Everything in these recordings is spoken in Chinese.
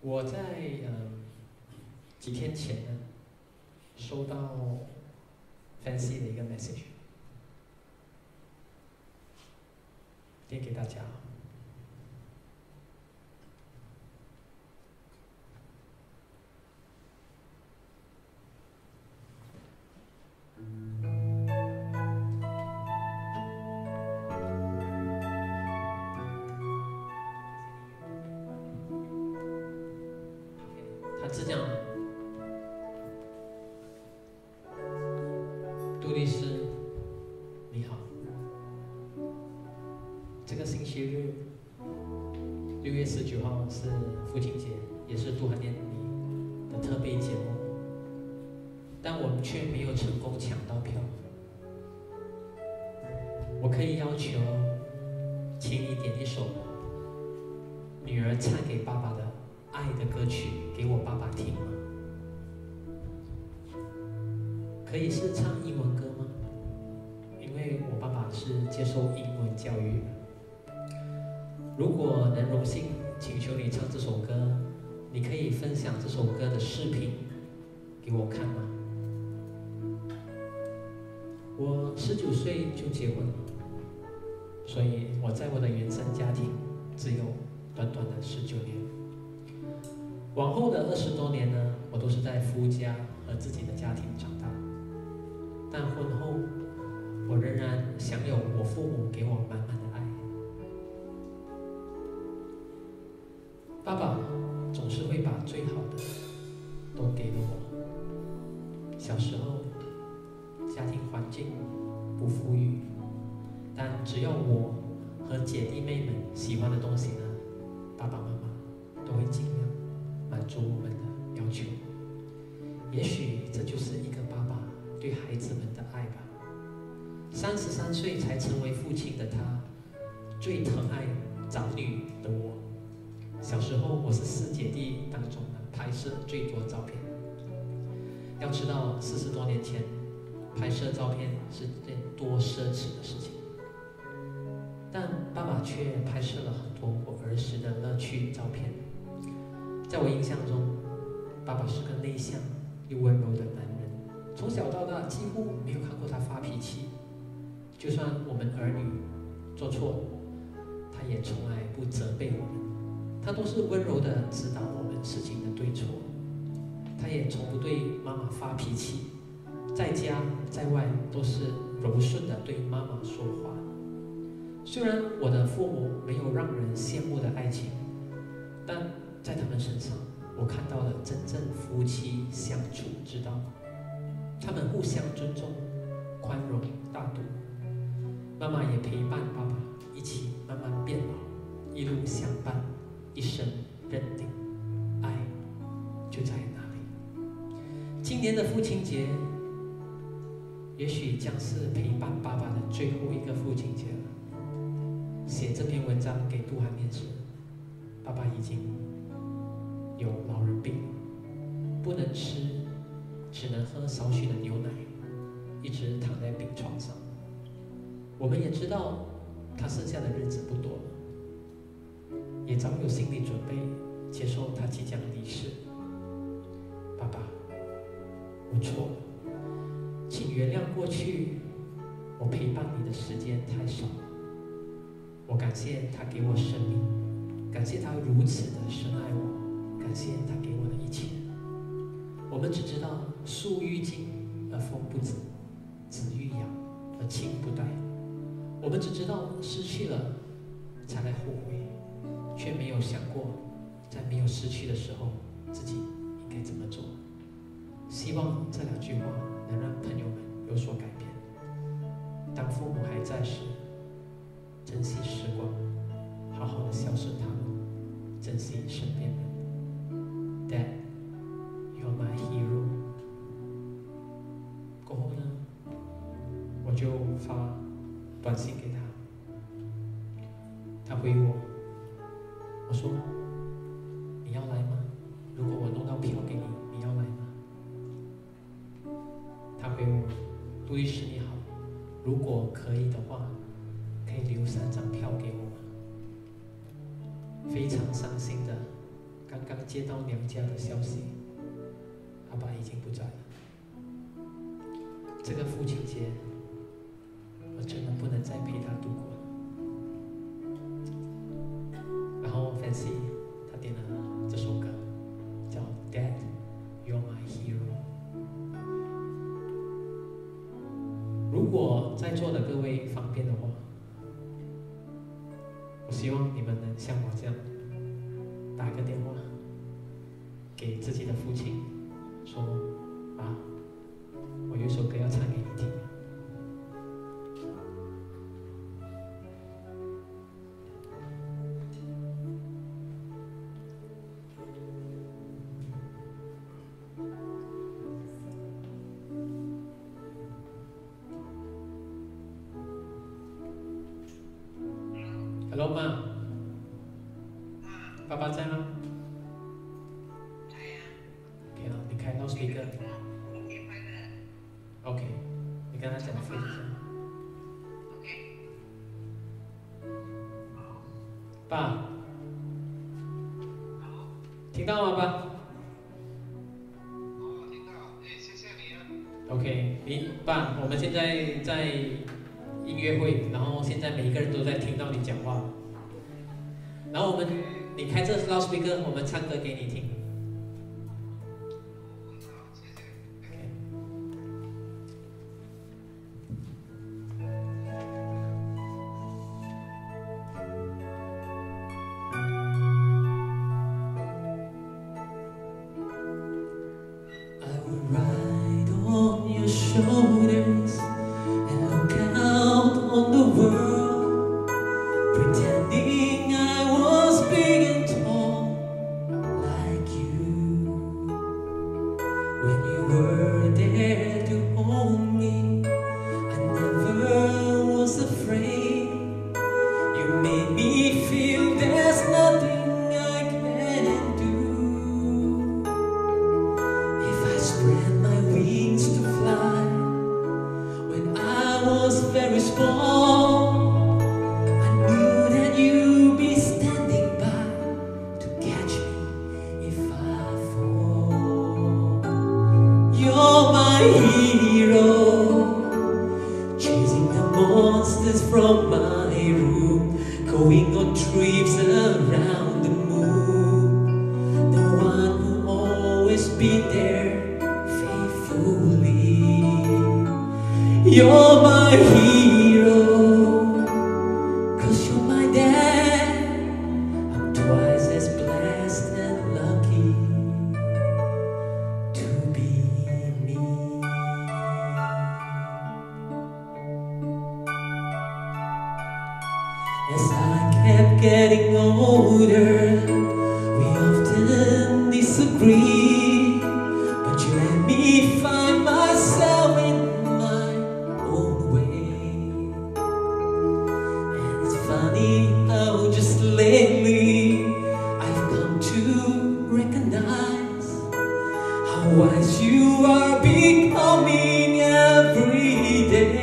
我在几天前呢，收到 Fancy 的一个 message， 念给大家。他是这样的：杜律师，你好。这个星期日，6月19号是父亲节，也是杜涵念你的特别节目，但我们却没有成功抢到票。我可以要求，请你点一首女儿唱给爸爸的爱的歌曲给我爸爸听吗？可以是唱英文歌吗？因为我爸爸是接受英文教育的。如果能荣幸请求你唱这首歌，你可以分享这首歌的视频给我看吗？我19岁就结婚了，所以我在我的原生家庭只有短短的19年。往后的20多年呢，我都是在夫家和自己的家庭长大。但婚后，我仍然享有我父母给我满满的爱。爸爸总是会把最好的都给了我。小时候，家庭环境不富裕，但只要我和姐弟妹们喜欢的东西呢，爸爸妈妈都会尽量满足我们的要求。也许这就是一个爸爸对孩子们的爱吧。33岁才成为父亲的他，最疼爱长女的我。小时候，我是4姐弟当中呢拍摄最多照片。要知道，40多年前，拍摄照片是件多奢侈的事情。但爸爸却拍摄了很多我儿时的乐趣照片。在我印象中，爸爸是个内向又温柔的男人，从小到大几乎没有看过他发脾气。就算我们儿女做错了，他也从来不责备我们，他都是温柔地指导我们事情的对错。他也从不对妈妈发脾气，在家在外都是柔顺地对妈妈说话。虽然我的父母没有让人羡慕的爱情，但在他们身上，我看到了真正夫妻相处之道。他们互相尊重、宽容大度。妈妈也陪伴爸爸一起慢慢变老，一路相伴，一生认定，爱就在那里。今年的父亲节，也许将是陪伴爸爸的最后一个父亲节了。写这篇文章给杜涵念时，爸爸已经有老人病，不能吃，只能喝少许的牛奶，一直躺在病床上。我们也知道他剩下的日子不多了，也早有心理准备，接受他即将离世。爸爸，我错了，请原谅过去我陪伴你的时间太少了。我感谢他给我生命，感谢他如此的深爱我，感谢他给我的一切。我们只知道树欲静而风不止，子欲养而亲不待。我们只知道失去了才来后悔，却没有想过在没有失去的时候自己应该怎么做。希望这2句话能让朋友们有所改变。当父母还在时，珍惜时光，好好的孝顺他们，珍惜身边人。Dad, you're my hero。 过后呢，我就发短信给他，他回我，我说你要来吗？如果我弄到票给你，你要来吗？他回我，杜律师你好，如果可以的话，可以留3张票给我吗？非常伤心的刚刚接到娘家的消息，阿爸已经不在了。这个父亲节，我真的不能再陪他度过了。然后 Fancy 他点了这首歌，叫《Dad, You're My Hero》。如果在座的各位方便的话，我希望你们能像我这样打个电话给自己的父亲，说：“啊，我有一首歌要唱给你听。” Hello 妈，爸爸在吗？在呀。OK 了，你开 loudspeaker。OK， 你跟他讲复习一下。OK。爸，听到吗，爸？哦，听到，谢谢你啊。OK， 爸，我们现在在音乐会，然后现在每一个人都在听到你讲话，然後你開這 loudspeaker， 我們唱歌給你聽。I will ride on your shoulders and look out on the world, pretending I was big and tall like you. When you were there to hold me, I never was afraid. You made me feel there's nothing I can do. If I spread my wings to fly, when I was very small, I knew that you'd be standing by to catch me if I fall. You're my hero, chasing the monsters from my room, going on trips around the moon, the one who always be there faithfully. You're my hero, 'cause you're my dad. I'm twice as blessed and lucky to be me. As I kept getting older, we often disagree, but you let me find myself in my own way. And it's funny how just lately I've come to recognize how wise you are becoming every day.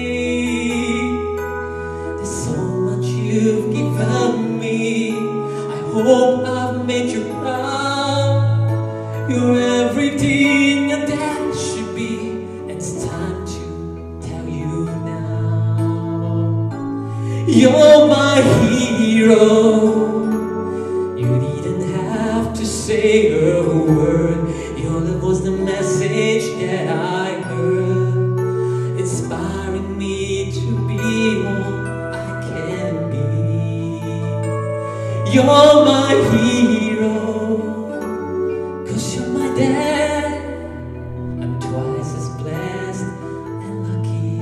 There's so much you've given me, I hope I've made you proud. You're everything a dad should be, and it's time to tell you now. You're my hero, you didn't have to say a word. Your love was the message that I heard, inspiring me to be all I can be. You're my hero, 'cause you're my dad. I'm twice as blessed and lucky,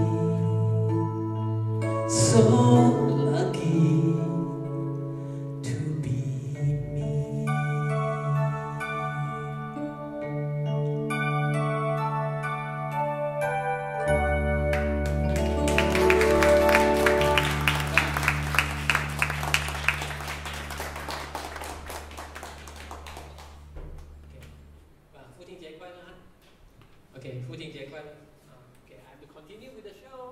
so lucky to be me. Okay, 父亲节快乐啊！Okay, I will continue with the show.